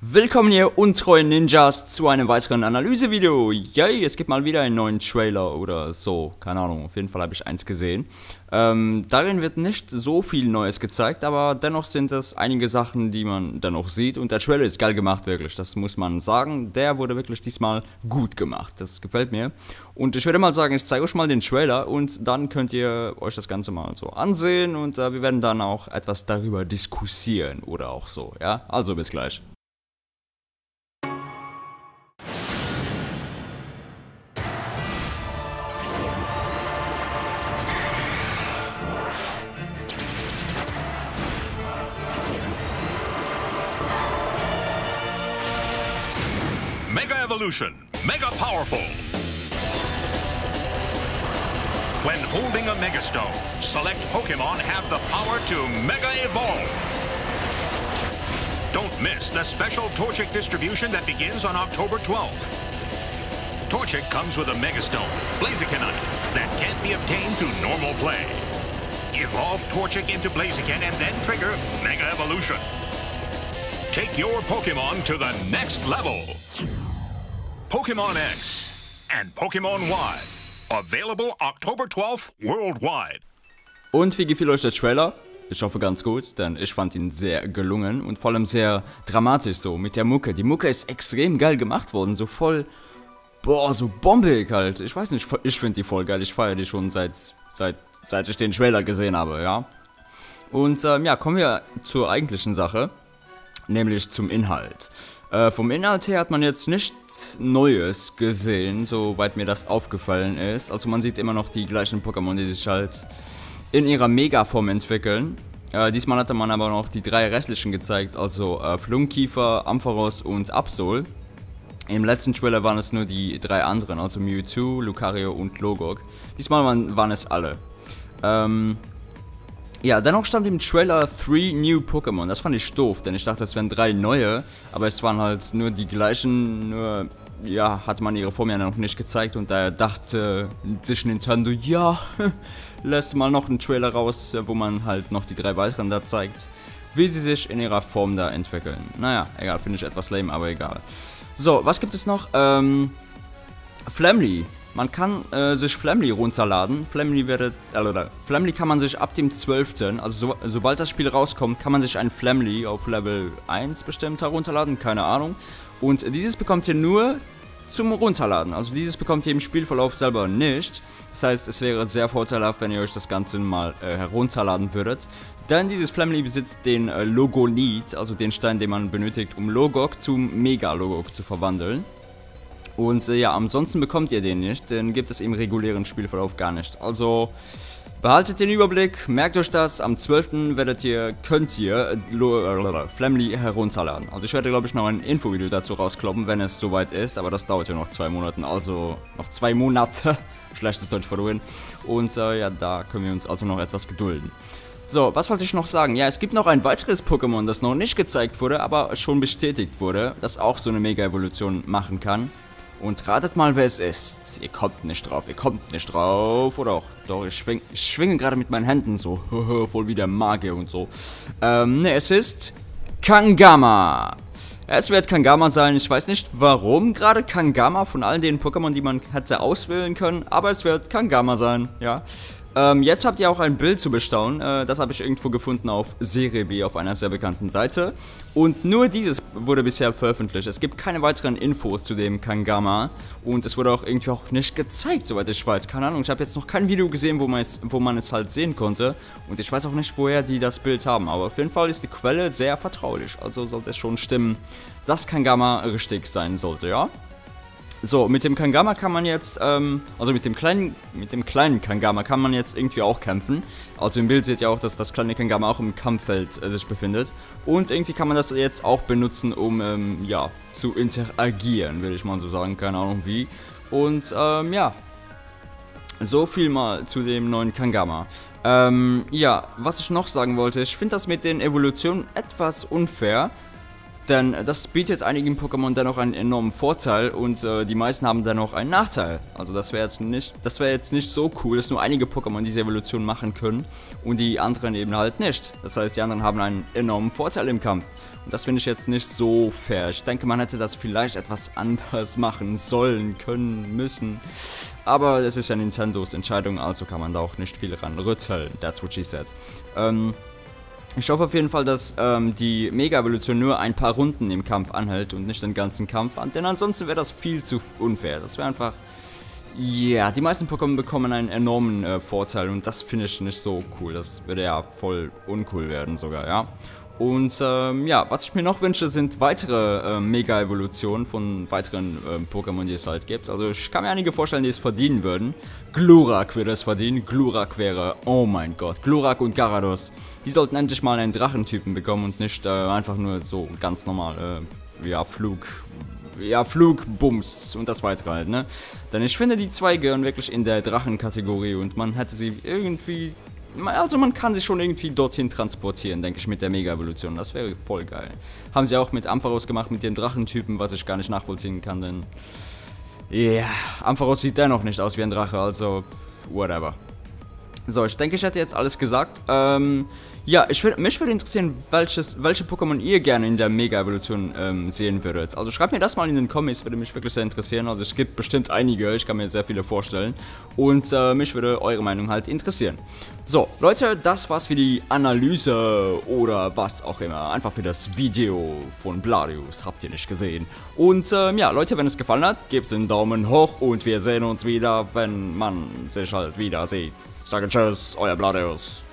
Willkommen ihr untreuen Ninjas zu einem weiteren Analysevideo. Yay, es gibt mal wieder einen neuen Trailer oder so, keine Ahnung, auf jeden Fall habe ich eins gesehen. Darin wird nicht so viel Neues gezeigt, aber dennoch sind es einige Sachen, die man dennoch sieht. Und der Trailer ist geil gemacht, wirklich, das muss man sagen. Der wurde wirklich diesmal gut gemacht, das gefällt mir. Und ich würde mal sagen, ich zeige euch mal den Trailer und dann könnt ihr euch das Ganze mal so ansehen. Und wir werden dann auch etwas darüber diskutieren oder auch so, ja? Also bis gleich. Mega Evolution, Mega Powerful. When holding a Mega Stone, select Pokemon have the power to Mega Evolve. Don't miss the special Torchic distribution that begins on October 12th. Torchic comes with a Mega Stone, Blazikenite, that can't be obtained through normal play. Evolve Torchic into Blaziken and then trigger Mega Evolution. Take your Pokemon to the next level. Pokemon X and Pokemon Y. Available October 12th worldwide. Und wie gefiel euch der Trailer? Ich hoffe ganz gut, denn ich fand ihn sehr gelungen und vor allem sehr dramatisch so mit der Mucke. Die Mucke ist extrem geil gemacht worden, so voll, boah, so bombig halt. Ich weiß nicht, ich finde die voll geil. Ich feiere die schon seit ich den Trailer gesehen habe, ja. Und ja, kommen wir zur eigentlichen Sache, nämlich zum Inhalt. Vom Inhalt her hat man jetzt nichts Neues gesehen, soweit mir das aufgefallen ist. Also man sieht immer noch die gleichen Pokémon, die sich halt in ihrer Megaform entwickeln. Diesmal hatte man aber noch die drei restlichen gezeigt, also Flunkiefer, Ampharos und Absol. Im letzten Trailer waren es nur die drei anderen, also Mewtwo, Lucario und Logok. Diesmal waren es alle. Ja, dennoch stand im Trailer 3 New Pokémon. Das fand ich doof, denn ich dachte, es wären 3 neue, aber es waren halt nur die gleichen, nur, ja, hat man ihre Form ja noch nicht gezeigt und daher dachte sich Nintendo, ja, lässt mal noch einen Trailer raus, wo man halt noch die 3 weiteren da zeigt, wie sie sich in ihrer Form da entwickeln. Naja, egal, finde ich etwas lame, aber egal. So, was gibt es noch? Flamly. Man kann sich Flamly runterladen. Flamly kann man sich ab dem 12., also sobald das Spiel rauskommt, kann man sich ein Flamly auf Level 1 bestimmt herunterladen, keine Ahnung. Und dieses bekommt ihr nur zum Runterladen, also dieses bekommt ihr im Spielverlauf selber nicht. Das heißt, es wäre sehr vorteilhaft, wenn ihr euch das Ganze mal herunterladen würdet. Denn dieses Flamly besitzt den Logonit, also den Stein, den man benötigt, um Logok zum Mega-Logok zu verwandeln. Und ja, ansonsten bekommt ihr den nicht, den gibt es im regulären Spielverlauf gar nicht. Also behaltet den Überblick, merkt euch das, am 12. könnt ihr Flamly herunterladen. Also ich werde, glaube ich, noch ein Infovideo dazu rauskloppen, wenn es soweit ist, aber das dauert ja noch 2 Monate, also noch 2 Monate, schlechtes Deutsch verloren. Und ja, da können wir uns also noch etwas gedulden. So, was wollte ich noch sagen? Ja, es gibt noch ein weiteres Pokémon, das noch nicht gezeigt wurde, aber schon bestätigt wurde, das auch so eine Mega-Evolution machen kann. Und ratet mal, wer es ist. Ihr kommt nicht drauf, oder auch? Doch, ich schwinge gerade mit meinen Händen so, voll wie der Magier und so. Ne, es ist Kangama. Es wird Kangama sein, ich weiß nicht warum gerade Kangama von all den Pokémon, die man hätte auswählen können, aber es wird Kangama sein, ja. Jetzt habt ihr auch ein Bild zu bestaunen, das habe ich irgendwo gefunden auf Serebii, auf einer sehr bekannten Seite. Und nur dieses wurde bisher veröffentlicht, es gibt keine weiteren Infos zu dem Kangama. Und es wurde auch irgendwie auch nicht gezeigt, soweit ich weiß, keine Ahnung. Ich habe jetzt noch kein Video gesehen, wo man es halt sehen konnte. Und ich weiß auch nicht, woher die das Bild haben, aber auf jeden Fall ist die Quelle sehr vertraulich. Also sollte es schon stimmen, dass Kangama richtig sein sollte, ja? So, mit dem Kangama kann man jetzt, also mit dem kleinen Kangama kann man jetzt irgendwie auch kämpfen. Also im Bild seht ihr auch, dass das kleine Kangama auch im Kampffeld sich befindet. Und irgendwie kann man das jetzt auch benutzen, um, ja, zu interagieren, würde ich mal so sagen, keine Ahnung wie. Und, ja, so viel mal zu dem neuen Kangama. Ja, was ich noch sagen wollte, ich finde das mit den Evolutionen etwas unfair. Denn das bietet einigen Pokémon dennoch einen enormen Vorteil und die meisten haben dennoch einen Nachteil. Also das wäre jetzt nicht so cool, dass nur einige Pokémon diese Evolution machen können und die anderen eben halt nicht. Das heißt, die anderen haben einen enormen Vorteil im Kampf. Und das finde ich jetzt nicht so fair. Ich denke, man hätte das vielleicht etwas anders machen sollen, können, müssen. Aber das ist ja Nintendos Entscheidung, also kann man da auch nicht viel ran rütteln. That's what she said. Ich hoffe auf jeden Fall, dass die Mega-Evolution nur ein paar Runden im Kampf anhält und nicht den ganzen Kampf an, denn ansonsten wäre das viel zu unfair. Das wäre einfach, ja, die meisten Pokémon bekommen einen enormen Vorteil und das finde ich nicht so cool. Das würde ja voll uncool werden sogar, ja. Und ja, was ich mir noch wünsche, sind weitere Mega-Evolutionen von weiteren Pokémon, die es halt gibt. Also ich kann mir einige vorstellen, die es verdienen würden. Glurak würde es verdienen. Glurak wäre, oh mein Gott, Glurak und Gyarados. Die sollten endlich mal einen Drachentypen bekommen und nicht einfach nur so ganz normal, ja, Flugbums und das weitere halt, ne? Denn ich finde, die zwei gehören wirklich in der Drachenkategorie und man hätte sie irgendwie... Also man kann sich schon irgendwie dorthin transportieren, denke ich, mit der Mega-Evolution. Das wäre voll geil. Haben sie auch mit Ampharos gemacht, mit dem Drachentypen, was ich gar nicht nachvollziehen kann, denn... Ja, Ampharos sieht dennoch nicht aus wie ein Drache, also... Whatever. So, ich denke, ich hätte jetzt alles gesagt. Ja, mich würde interessieren, welche Pokémon ihr gerne in der Mega-Evolution sehen würdet. Also schreibt mir das mal in den Comments, würde mich wirklich sehr interessieren. Also es gibt bestimmt einige, ich kann mir sehr viele vorstellen. Und mich würde eure Meinung halt interessieren. So, Leute, das war's für die Analyse oder was auch immer. Einfach für das Video von Bladius, habt ihr nicht gesehen. Und ja, Leute, wenn es gefallen hat, gebt einen Daumen hoch und wir sehen uns wieder, wenn man sich halt wieder sieht. Ich sage tschüss, euer Bladius.